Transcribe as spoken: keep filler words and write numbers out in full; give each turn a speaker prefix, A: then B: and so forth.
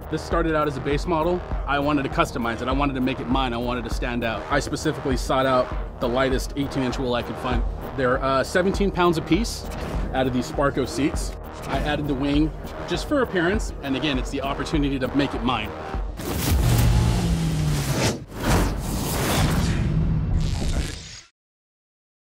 A: This started out as a base model. I wanted to customize it. I wanted to make it mine. I wanted to stand out. I specifically sought out the lightest eighteen inch wool I could find. They're uh, seventeen pounds a piece out of these Sparco seats. I added the wing just for appearance, and again, it's the opportunity to make it mine.